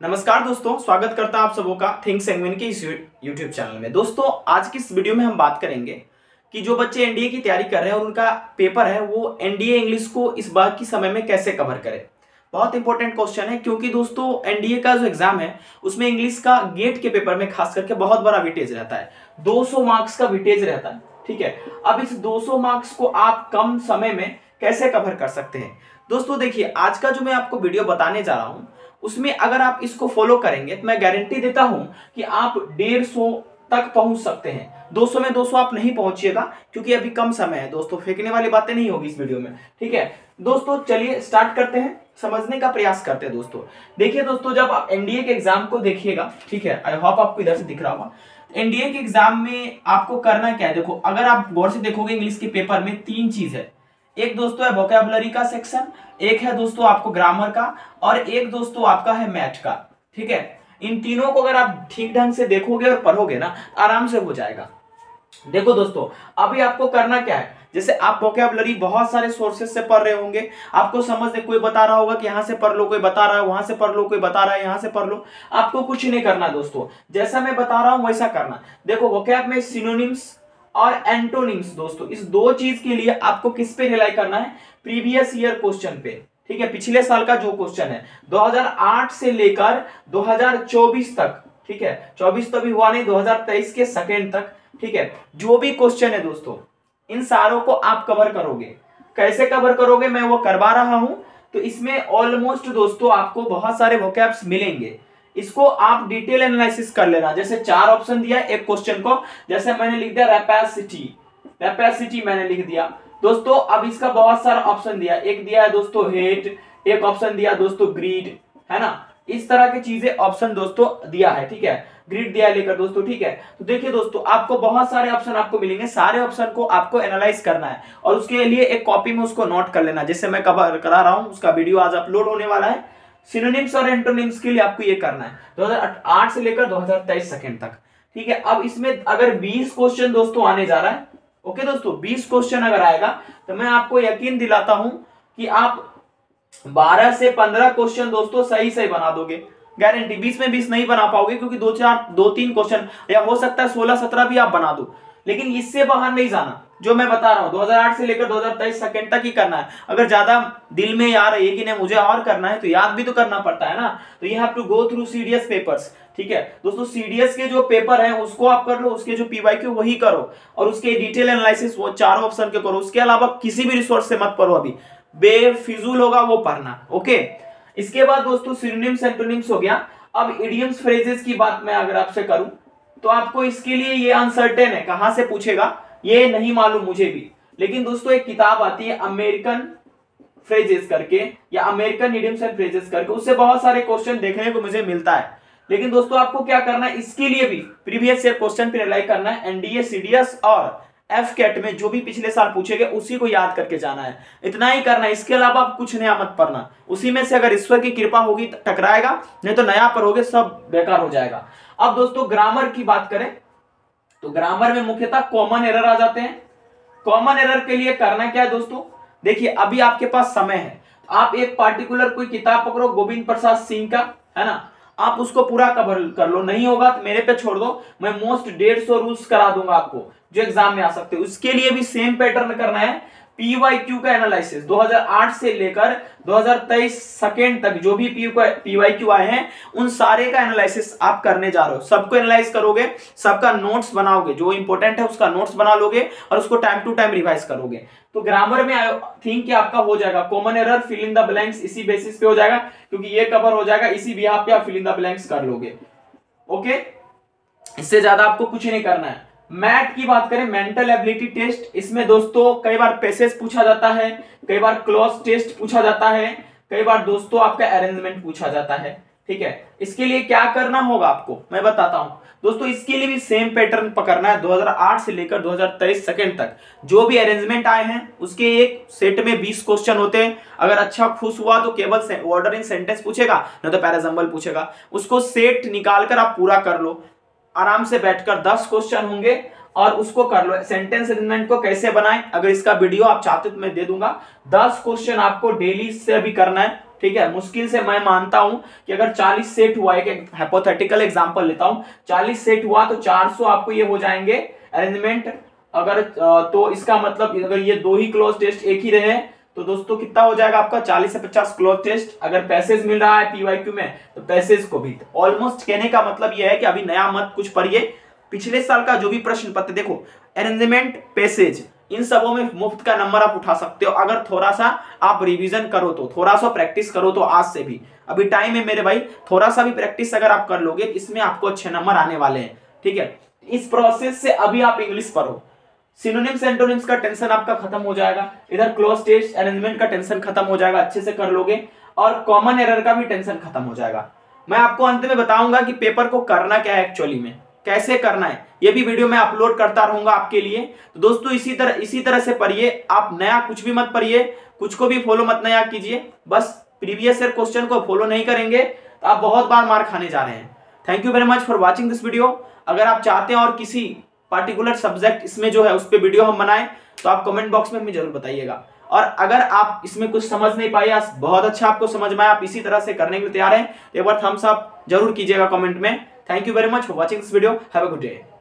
नमस्कार दोस्तों, स्वागत करता हूं आप सबों का थिंक सेगमेंट के इस यूट्यूब चैनल में। दोस्तों, आज की इस वीडियो में हम बात करेंगे कि जो बच्चे एनडीए की तैयारी कर रहे हैं और उनका पेपर है वो एनडीए इंग्लिश को इस बार की समय में कैसे कवर करें। बहुत इंपॉर्टेंट क्वेश्चन है क्योंकि दोस्तों एनडीए का जो एग्जाम है उसमें इंग्लिश का गेट के पेपर में खास करके बहुत बड़ा वेटेज रहता है। 200 मार्क्स का वेटेज रहता है। ठीक है, अब इस 200 मार्क्स को आप कम समय में कैसे कवर कर सकते हैं। दोस्तों देखिए, आज का जो मैं आपको वीडियो बताने जा रहा हूं उसमें अगर आप इसको फॉलो करेंगे तो मैं गारंटी देता हूं कि आप 150 तक पहुंच सकते हैं। 200 में 200 आप नहीं पहुंचिएगा क्योंकि अभी कम समय है दोस्तों, फेंकने वाली बातें नहीं होगी इस वीडियो में। ठीक है दोस्तों, चलिए स्टार्ट करते हैं, समझने का प्रयास करते हैं। दोस्तों देखिए दोस्तों, जब आप एनडीए के एग्जाम को देखिएगा, ठीक है, आई होप आपको इधर से दिख रहा होगा। एनडीए के एग्जाम में आपको करना क्या है, देखो अगर आप गौर से देखोगे इंग्लिश के पेपर में 3 चीज है। एक दोस्तों है वोकैबुलरी का सेक्शन, एक है दोस्तों आपको ग्रामर का, और एक दोस्तों आपका है मैथ का। ठीक है, इन तीनों को अगर आप ठीक ढंग से देखोगे और पढ़ोगे ना, आराम से हो जाएगा। देखो दोस्तों, अभी आपको करना क्या है, जैसे आप वोकैबुलरी बहुत सारे सोर्सेज से पढ़ रहे होंगे, आपको समझ कोई बता रहा होगा कि यहाँ से पढ़ लो, कोई बता रहा है वहां से पढ़ लो, कोई बता रहा है यहाँ से पढ़ लो। आपको कुछ नहीं करना दोस्तों, जैसा मैं बता रहा हूं वैसा करना। देखो वोकैब में सिनोनिम्स और एंटोनिम्स, दोस्तों इस दो चीज के लिए आपको किस पे रिलाई करना है, प्रीवियस ईयर क्वेश्चन पे। ठीक है, पिछले साल का जो क्वेश्चन है 2008 से लेकर 2024 तक, ठीक है 24 तो अभी हुआ नहीं, 2023 के सेकेंड तक, ठीक है, जो भी क्वेश्चन है दोस्तों इन सारों को आप कवर करोगे। कैसे कवर करोगे मैं वो करवा रहा हूं। तो इसमें ऑलमोस्ट दोस्तों आपको बहुत सारे वोकैब्स मिलेंगे, इसको आप डिटेल एनालिसिस कर लेना। जैसे 4 ऑप्शन दिया एक क्वेश्चन को, जैसे मैंने लिख दिया रैपेसिटी मैंने लिख दिया दोस्तों। अब इसका बहुत सारा ऑप्शन दिया, एक दिया है दोस्तों हेट, एक ऑप्शन दिया दोस्तों ग्रीड, है ना, इस तरह की चीजें ऑप्शन दोस्तों दिया है। ठीक है, ग्रीड दिया है लेकर दोस्तों। ठीक है, तो देखिए दोस्तों आपको बहुत सारे ऑप्शन आपको मिलेंगे, सारे ऑप्शन को आपको एनालाइज करना है और उसके लिए एक कॉपी में उसको नोट कर लेना, जैसे मैं कवर करा रहा हूं। उसका वीडियो आज अपलोड होने वाला है। सिनोनिम्स और एंटोनिम्स के लिए आपको ये करना है 2008 से लेकर 2023 सेकंड तक। ठीक है, अब इसमें अगर 20 क्वेश्चन दोस्तों आने जा रहा है, ओके दोस्तों 20 क्वेश्चन अगर आएगा तो मैं आपको यकीन दिलाता हूं कि आप 12 से 15 क्वेश्चन दोस्तों सही सही बना दोगे, गारंटी। 20 में 20 नहीं बना पाओगे क्योंकि 2-3 क्वेश्चन, या हो सकता है 16-17 भी आप बना दो, लेकिन इससे बाहर नहीं जाना। जो मैं बता रहा हूं 2008 से लेकर 2023 सेकंड तक ही करना है। अगर ज्यादा दिल में याद है कि नहीं मुझे और करना है तो याद भी तो करना पड़ता है ना, तो you have to go through CDS papers. ठीक है दोस्तों, सीडीएस के जो पेपर है उसको आप कर लो, उसके जो पीवाईक्यू वही करो और उसके डिटेल एनालिसिस वो 4 ऑप्शन के करो। उसके अलावा किसी भी रिसोर्स से मत पढ़ो, अभी बेफिजूल होगा वो पढ़ना। ओके, इसके बाद दोस्तों सिनोनिम्स एंटोनिम्स हो गया। अब इडियम्स फ्रेजेस की बात मैं अगर आपसे करूं तो आपको इसके लिए ये अनसर्टेन है, कहां से पूछेगा ये नहीं मालूम मुझे भी, लेकिन दोस्तों एक किताब आती है अमेरिकन फ्रेजेस करके या अमेरिकन इडियम्स एंड फ्रेजेस करके, उससे बहुत सारे क्वेश्चन देखने को मुझे मिलता है। लेकिन दोस्तों आपको क्या करना है, इसके लिए भी प्रीवियस ईयर क्वेश्चन पे रिलाई करना है। एनडीए सीडीएस और एफकेट में जो भी पिछले साल पूछेगे उसी को याद करके जाना है, इतना ही करना है। इसके अलावा आप कुछ नया मत पढ़ना। उसी में से अगर ईश्वर की कृपा होगी टकराएगा, नहीं तो नया पढ़ोगे सब बेकार हो जाएगा। अब दोस्तों ग्रामर की बात करें तो ग्रामर में मुख्यतः कॉमन एरर आ जाते हैं। कॉमन एरर के लिए करना क्या है दोस्तों, देखिए अभी आपके पास समय है, आप एक पार्टिकुलर कोई किताब पकड़ो गोविंद प्रसाद सिंह का, है ना, आप उसको पूरा कवर कर लो। नहीं होगा तो मेरे पे छोड़ दो, मैं मोस्ट 150 रूल्स करा दूंगा आपको जो एग्जाम में आ सकते हो। उसके लिए भी सेम पैटर्न करना है, पीवाईक्यू का एनालिसिस 2008 से लेकर 2023 सेकंड तक जो भी पीवाईक्यू आए हैं उन सारे का एनालिसिस आप करने जा रहे हो। सबको एनालाइज करोगे, सबका नोट्स बनाओगे, जो इंपॉर्टेंट है उसका नोट्स बना लोगे और उसको टाइम टू टाइम रिवाइज करोगे। तो ग्रामर में आई थिंक कि आपका हो जाएगा। Common error fill in the blanks इसी बेसिस पे हो जाएगा क्योंकि ये कवर हो जाएगा, इसी बिहाफ पे आप फिल इन द ब्लैंक्स कर लोगे। ओके, इससे ज्यादा आपको कुछ नहीं करना है। मैथ की बात करें, मेंटल एबिलिटी टेस्ट, इसमें दोस्तों कई बार पैसेज पूछा जाता है, कई बार क्लॉज टेस्ट पूछा जाता है, कई बार दोस्तों आपका अरेंजमेंट पूछा जाता है। ठीक है, इसके लिए क्या करना होगा आपको मैं बताता हूं दोस्तों। इसके लिए भी सेम पैटर्न पकड़ना है। 2008 से लेकर 2023 सेकंड तक जो भी अरेंजमेंट आए हैं उसके एक सेट में 20 क्वेश्चन होते हैं। अगर अच्छा खुश हुआ तो केवल ऑर्डर इन सेंटेंस पूछेगा, नहीं तो पैराजम्बल पूछेगा। उसको सेट निकालकर आप पूरा कर लो, आराम से बैठकर 10 क्वेश्चन होंगे और उसको कर लो। सेंटेंस अरेंजमेंट को कैसे बनाएं, अगर इसका वीडियो आप चाहते तो मैं दे दूंगा। 10 क्वेश्चन आपको डेली से अभी करना है। ठीक है, मुश्किल से मैं मानता हूं कि अगर 40 सेट हुआ, एक हाइपोथेटिकल एग्जांपल लेता हूं, 40 सेट हुआ तो 400 आपको ये हो जाएंगे अरेंजमेंट। अगर तो इसका मतलब अगर ये 2 ही क्लोज टेस्ट एक ही रहे तो दोस्तों कितना हो जाएगा आपका 40 से 50 क्लोज टेस्ट। अगर पैसेज मिल रहा है पीवाईक्यू में तो पैसेज को भी। ऑलमोस्ट कहने का मतलब यह है कि अभी नया मत कुछ पढ़िए, पिछले साल का जो भी प्रश्न पत्र देखो, अरेंजमेंट, पैसेज, इन सबों में मुफ्त का नंबर आप उठा सकते हो अगर थोड़ा सा आप रिवीजन करो तो, थोड़ा सा प्रैक्टिस करो तो। आज से भी अभी टाइम है मेरे भाई, थोड़ा सा भी प्रैक्टिस अगर आप कर लोगे इसमें आपको अच्छे नंबर आने वाले हैं, ठीक है। इस प्रोसेस से अभी आप इंग्लिश पढ़ो, सिनोनिम्स एंटोनिम्स का टेंशन आपका खत्म हो जाएगा, इधर क्लोज टेस्ट अरेंजमेंट का टेंशन खत्म हो जाएगा, अच्छे से कर लोगे, और कॉमन एरर का भी टेंशन खत्म हो जाएगा। मैं आपको अंत में बताऊंगा कि पेपर को करना क्या है एक्चुअली में, कैसे करना है, ये भी वीडियो मैं अपलोड करता रहूंगा आपके लिए। तो दोस्तों इसी तरह से पढ़िए, आप नया कुछ भी मत पढ़िए, कुछ को भी फॉलो मत नया कीजिए, बस प्रीवियस ईयर क्वेश्चन को फॉलो नहीं करेंगे तो आप बहुत बार मार खाने जा रहे हैं। Thank you very much for watching this video. अगर आप चाहते हैं और किसी पार्टिकुलर सब्जेक्ट इसमें जो है उस पर वीडियो हम बनाएं तो आप कमेंट बॉक्स में हमें जरूर बताइएगा। और अगर आप इसमें कुछ समझ नहीं पाए या बहुत अच्छा आपको समझ में आया, आप इसी तरह से करने के लिए तैयार हैं तो एक बार थम्स अप जरूर कीजिएगा कमेंट में। Thank you very much for watching this video. Have a good day.